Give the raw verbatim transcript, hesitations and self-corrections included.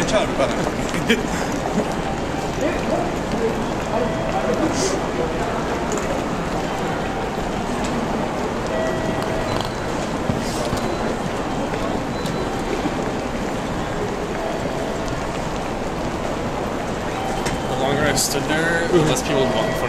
ちゃ歩かない。 The longer I've stood there, the less people want in front